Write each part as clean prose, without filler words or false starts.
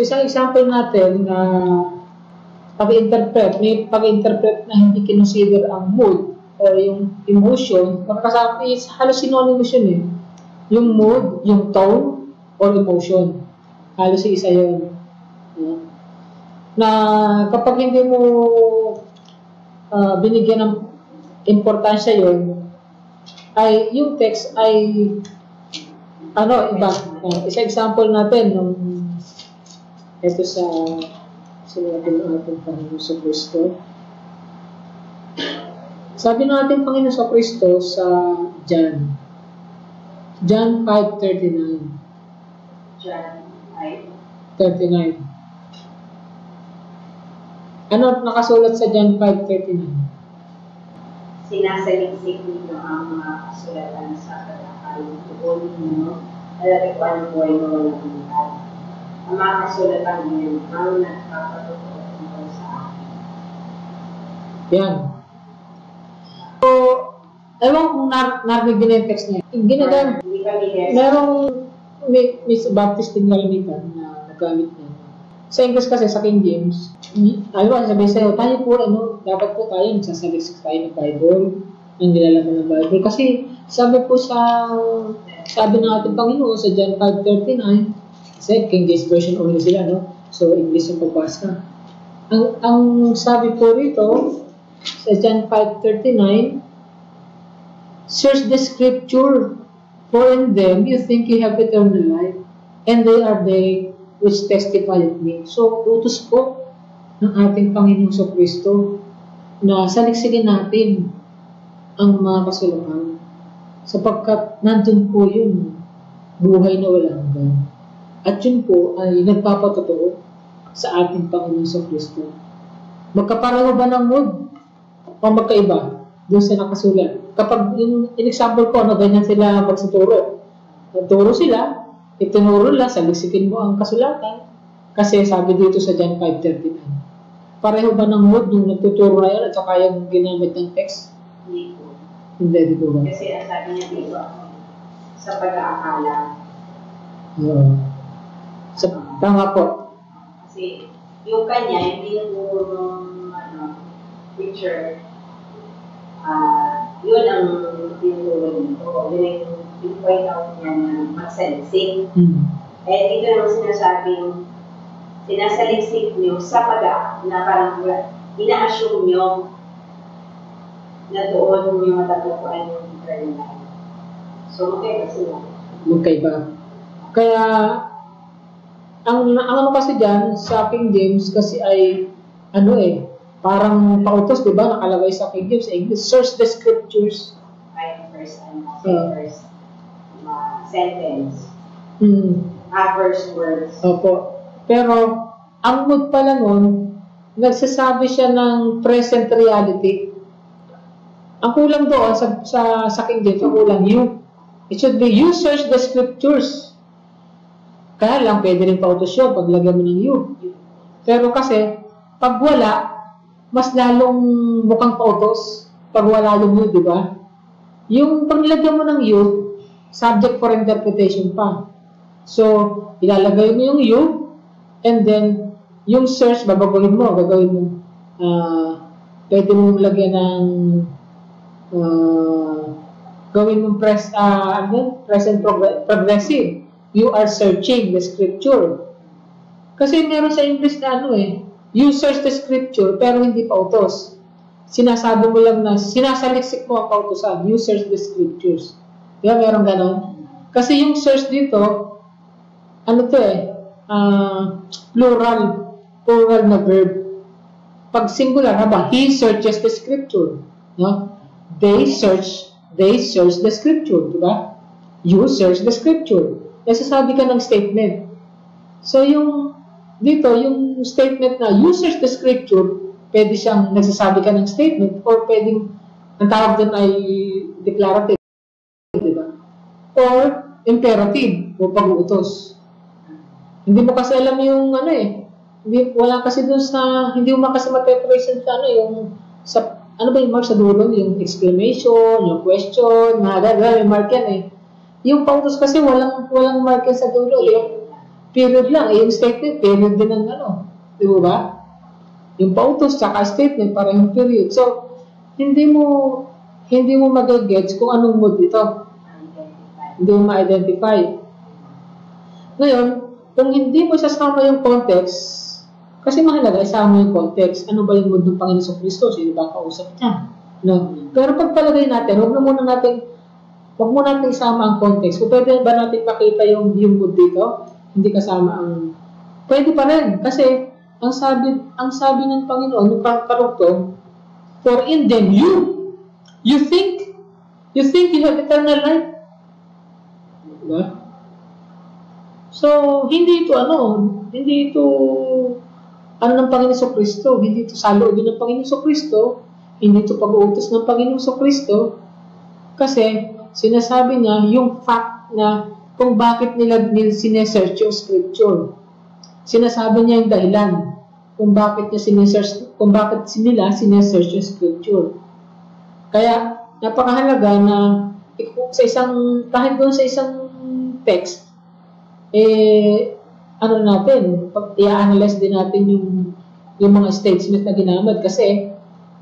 isang example natin na may pag-interpret na hindi kinonsider ang mood or yung emotion, makakasama halos synonymous yun eh. Yung mood, yung tone, or emotion. Halos isa yun. Na kapag hindi mo binigyan ng importansya yun, ay yung text ay iba. Isa example natin nung ito sa sinabi ng ating Panginoon sa Kristo. Sabi ng ating Panginoon sa Kristo sa John 5:39. John 5:39. Ano nakasulat sa John 5:39? Sinasaliksik ninyo ang mga kasulatan sa kalakalan tuon ninyo, alalikuan ng buhay na walang hanggan. Ang mga kasulatan ninyo ang nagpapatotoo tungkol sa akin. Yan. So, ewan kung narinig din yung text niya. Ginagamit. Merong may Baptist din nalamitan na nagamit niya. Sa English kasi, sa King James, sabihin sa'yo, tayo po, dapat po tayo, nagsasaliksik tayo ng Bible, ng nilalaman ng Bible. Kasi, sabi ng ating Panginoon sa John 5:39, kasi King James Version only sila, no? So, English yung pagbasa. Ang sabi po rito, sa John 5:39, search the scripture, for in them you think you have eternal life, and they are they which testify of me. So, utos po ng ating Panginoon sa Kristo na saliksikin natin ang mga kasulatan sapagkat nandun po yung buhay na walang hanggan. At yun po ay nagpapatotoo sa ating Panginoon sa Kristo. Magkapareho ba ng mood o magkaiba doon sa nakasulat? Kapag in example ko, ganyan sila magsuturo. Nagturo sila, itinuro lang, saliksikin mo ang kasulatan. Kasi sabi dito sa John 5:39. Pareho ba ng mood nung nagtuturo na yun at saka yung ginamit ng text? Hindi po. Hindi po ba? Kasi ang sabi niya dito, sa pag-aakala. Tama po. Kasi yung kanya, hindi yung picture, yun ang tinuturo nito. Yun yung point out niya na mag-saliksik. Eh, dito naman sinasabing, sinasaliksik nyo sa na parang ina-assume nyo na doon nyo matatukuan yung eternal life. So, magkaiba sila. Magkaiba. Kaya, ang kasi dyan, sa King James, kasi ay, parang pautos, di ba? Nakalagay sa King James, English, search the scriptures. First sentence. First words. Opo. Pero, ang mood pala nun, nagsasabi siya ng present reality. Ang kulang doon sa King James, ang kulang you. It should be, you search the scriptures. Kaya lang, pwede rin pautos yun, paglagyan mo ng you. Pero kasi, pag wala, mas lalong mukhang pautos, pag wala yung you, di ba? Yung paglagyan mo ng you, subject for interpretation pa. So, ilalagay mo yung you, and then, yung search, gagawin mo, pwede mong lagyan ng, gawin mong present progressive. You are searching the scripture. Kasi meron sa English na you search the scripture, pero hindi pautos. Sinasabi mo lang na, sinasaliksik mo ang pautosan, you search the scriptures. Diba, meron ganon? Kasi yung search dito, plural na verb. Pag singular, he searches the scripture. No? They search the scripture, diba? You search the scripture. Nasasabi ka ng statement. So, dito, yung statement na you search the scripture, pwede siyang nagsasabi ka ng statement or pwedeng, ang tawag din ay declarative, diba? Or imperative o pag-uutos. Hindi mo kasi alam yung wala kasi dun sa, hindi mo kasi ma-preparation sa yung mark sa dulo, yung exclamation, yung question, may mark yan yung pautos kasi walang mark yan sa dulo. period lang. Yung statement, period din ng ano. Di ba? Yung pautos, tsaka statement, parang period. So, hindi mo mag-gets kung anong mood ito. Hindi mo ma-identify. Ngayon, kung hindi mo sasama yung context, kasi mahalaga, isama yung context. Ano ba yung mood ng Panginoon Kristo? Sino ba kausap niya? No? Pero pagpalagay natin, huwag mo natin isama ang context. Kung pwede ba natin makita yung mood dito, hindi kasama ang... Pwede pa rin. Kasi, ang sabi ng Panginoon, yung parugtong, for in them, you think you have eternal life. Diba? So, hindi ito ng Panginoon Kristo, hindi ito saloobin ng Panginoon Kristo, hindi ito pag-uutos ng Panginoon Kristo, kasi sinasabi niya yung fact na kung bakit nila sinesearch yung scripture. Sinasabi niya yung dahilan kung bakit nila sinesearch yung scripture. Kaya napakahalaga na kahit doon sa isang text, i-analyze din natin yung mga statements na ginamit kasi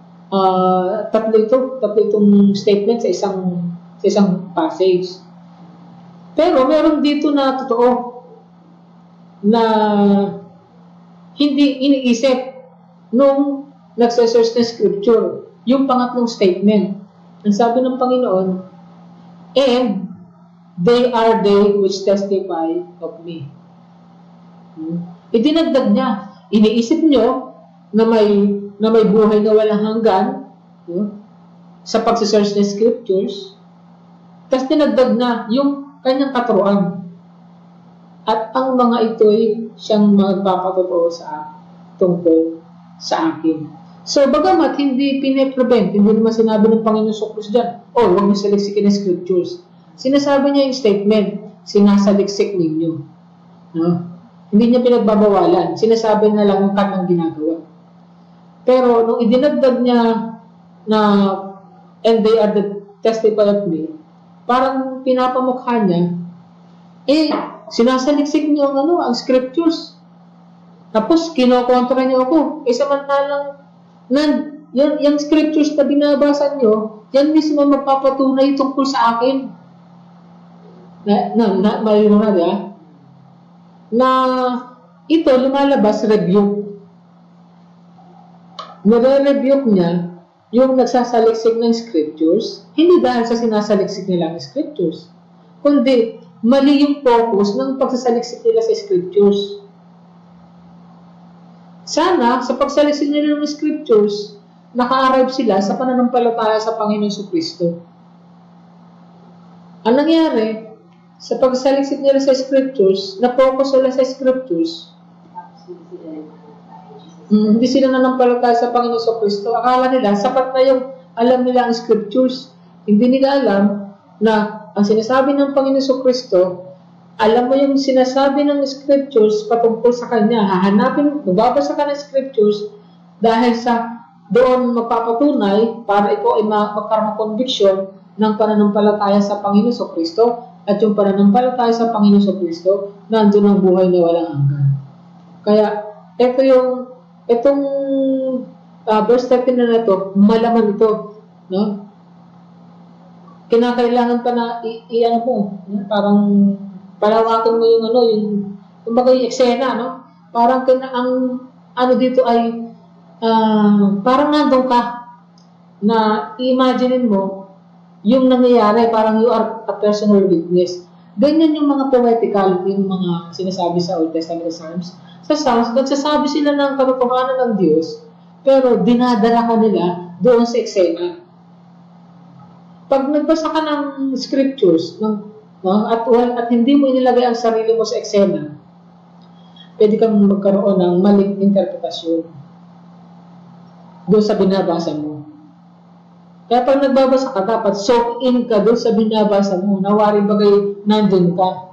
tatlo itong statement sa isang passage. Pero meron dito na totoo na hindi iniisip nung nagsesearch ng scripture yung pangatlong statement. Ang sabi ng Panginoon, and they are they which testify of me. Idinagdag niya, iniisip nyo na may buhay na walang hanggan sa pagsisearch ng scriptures, tapos dinagdag na yung kanyang katuruan. At ang mga ito'y siyang magpapatotoo tungkol sa akin. So, bagamat hindi pine-prevent, hindi naman sinabi ng Panginoon Kristo dyan, huwag niyo saliksikin ng scriptures. Sinasabi niya yung statement, sinasaliksik ninyo. No? Hindi niya pinagbabawalan. Sinasabi na lang yung kanyang ginagawa. Pero nung idinagdag niya na and they are the testify of me, parang pinapamukha niya, sinasaliksik niyo ang scriptures. Tapos kinokontra niyo ako. Samantalang yung scriptures na binabasa niyo, yan mismo magpapatunay tungkol sa akin. Na ito lumalabas rebuke. Nare-rebuke niya yung nagsasaliksik ng scriptures, hindi dahil sa sinasaliksik nila ng scriptures, kundi mali yung focus ng pagsasaliksik nila sa scriptures. Sana, sa pagsaliksik nila ng scriptures, naka-arrive sila sa pananampalataya sa Panginoon Kristo. Ang nangyari, sa pagsaliksik nila sa scriptures, na-focus sila sa scriptures, hindi sila nanampalataya sa Panginoon Kristo. Akala nila, sapat na yung alam nila ang scriptures. Hindi nila alam na ang sinasabi ng Panginoon Kristo, alam mo yung sinasabi ng scriptures patungkol sa Kanya. Magbabasa ka ng scriptures dahil sa doon magpapatunay para ito ay magkaroon ng conviction ng pananampalataya sa Panginoon Kristo. At yung pananampalataya sa Panginoon Kristo, nandun ang buhay na walang hanggan. Kaya, itong verse 13 na ito, malaman ito, no? Kinakailangan pa na parang palawakin mo yung eksena, no? Parang dito ay parang nandun ka na i-imaginein mo yung nangyayari, parang you are a personal witness. Ganyan yung mga poetical, yung mga sinasabi sa Old Testament Psalms. Sa Psalms, nagsasabi sila ng katotohanan ng Diyos, pero dinadala ka nila doon sa eksena. Pag nagbasa ka ng scriptures, at hindi mo inilagay ang sarili mo sa eksena, pwede kang magkaroon ng maling interpretasyon doon sa binabasa mo. Kaya pag nagbabasa ka, dapat soak in ka doon sa binabasa mo. Nawari bagay nandun ka.